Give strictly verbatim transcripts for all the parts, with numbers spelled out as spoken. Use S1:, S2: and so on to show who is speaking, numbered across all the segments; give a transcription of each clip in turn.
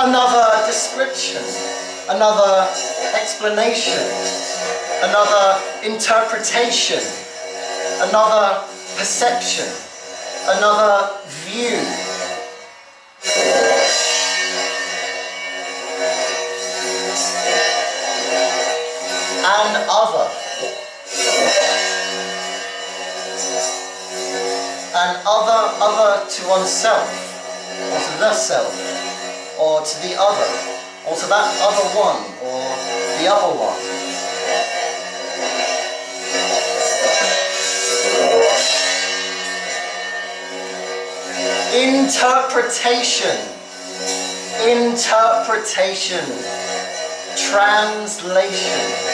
S1: another description, another explanation, another interpretation, another perception, another view. An other. An other, other to oneself, or to the self, or to the other, or to that other one, or the other one. Interpretation, interpretation, translation.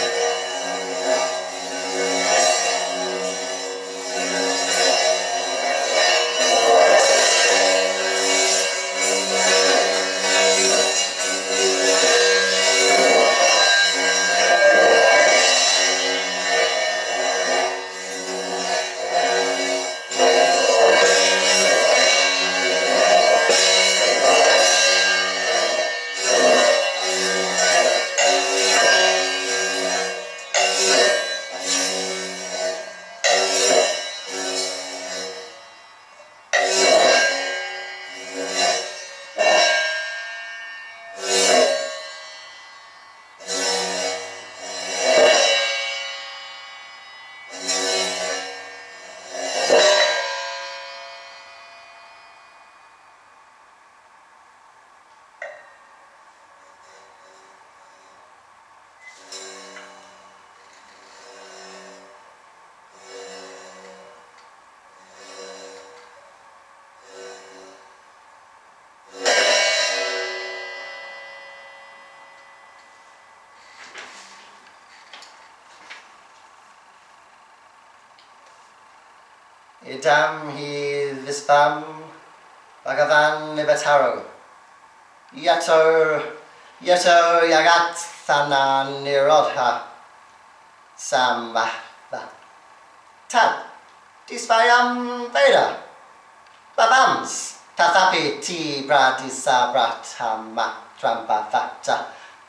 S1: Idam hi vispam bhagavan nivataro yato yato yagat thana nirodha sambhava tad disvayam veda bhavams tathapi ti pradisabratama trambhavata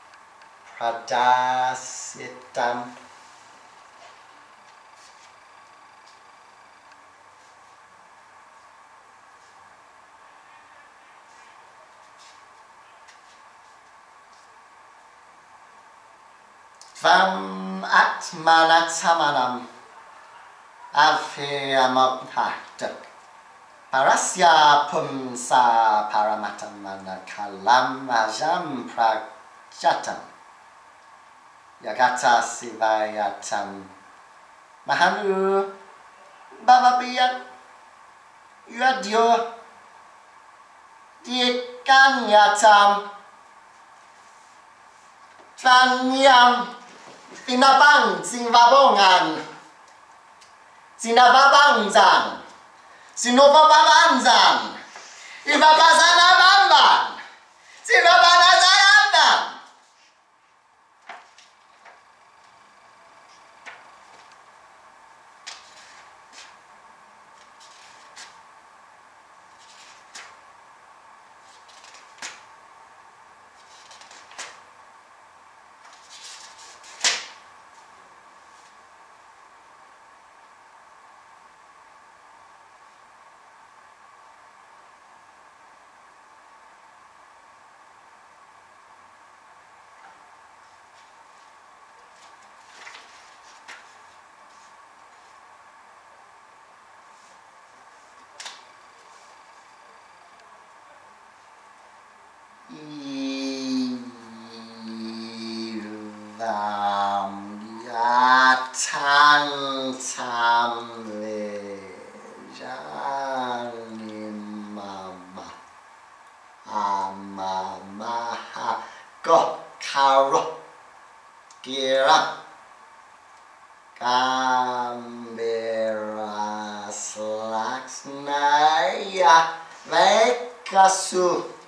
S1: pradasitam. Vam atmanatsamanam avhiyamabhatak parasya pumsa paramatamana kalam ajam prajatam yagata sivayatam mahanu bhavapiyat yadyo dikanyatam tvanyam Sinabang sinvabongan, sinavabangzan, sinovababanzan, ivabazanabamban, sinabanazayamban. Kasu